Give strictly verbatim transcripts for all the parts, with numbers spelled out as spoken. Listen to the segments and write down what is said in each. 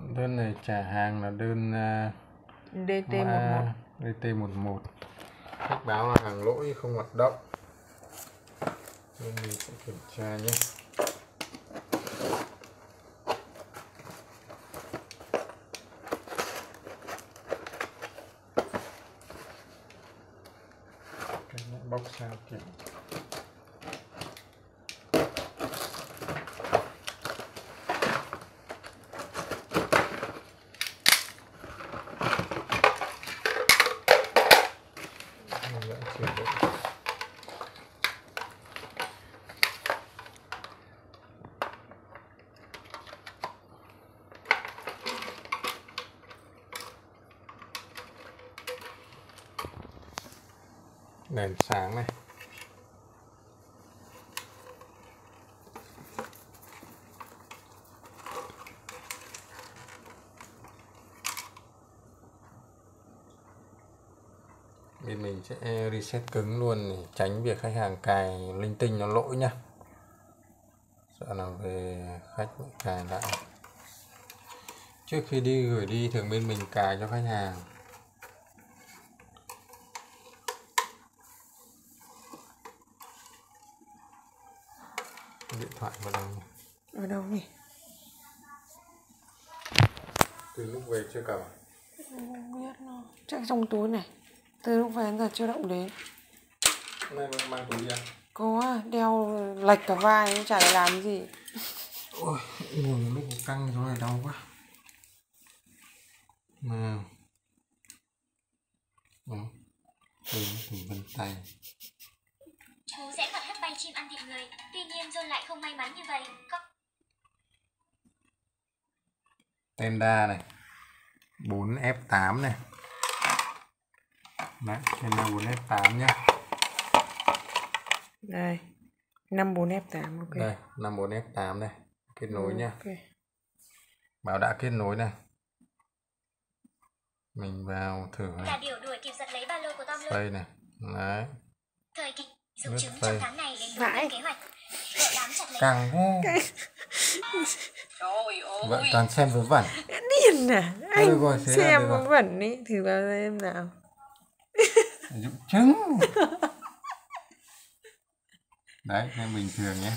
Đơn này trả hàng là đơn uh, đê tê mười một. đê tê mười một. Khách báo là hàng lỗi không hoạt động. Nên mình sẽ kiểm tra nhé. Cái bóc sao kiểm. Đèn sáng này. Bên mình sẽ reset cứng luôn để tránh việc khách hàng cài linh tinh nó lỗi nhá. Sợ là về khách cài lại. Trước khi đi gửi đi thường bên mình cài cho khách hàng. Điện thoại vào đâu nhỉ? Ở đâu nhỉ? Từ lúc về chưa cầm. Không biết đâu. Chắc trong túi này. Từ lúc về đến giờ chưa động đến. Hôm nay mang, mang túi đi à? Có đeo lệch cả vai, chả để làm cái gì. Ôi, ngồi lúc căng chỗ này đau quá. Nào. Đó. Đây là vân tay. Chú sẽ còn hát bay chim ăn thịt người, tuy nhiên John lại không may mắn như vậy. Có... Tenda này, bốn F tám này. Đấy, Tenda bốn F tám nhá. Đây, năm bốn F tám, ok. Đây, năm bốn F tám này, kết nối nhá. Ok. Bảo đã kết nối này. Mình vào thử này. Cả điều đuổi kịp giật lấy ba lô của Tom luôn. Đây này, đấy. Thời kỳ dùng trứng trong tháng này đến đúng Vãi. kế hoạch. Vợ bám chặt lấy. Căng thế. Vợ toàn xem vớ vẩn. Điên à, anh rồi, xem vớ vẩn ý, thử vào xem nào. Dụng trứng. Đấy, nên bình thường nhé.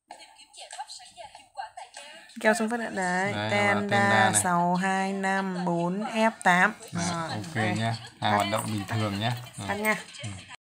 Kéo xuống phát hiện đấy. Đấy, Tenda sáu hai năm bốn F tám. Đấy, ok nhá. Hàng hoạt động bình thường nhé. Ăn nha. Ừ.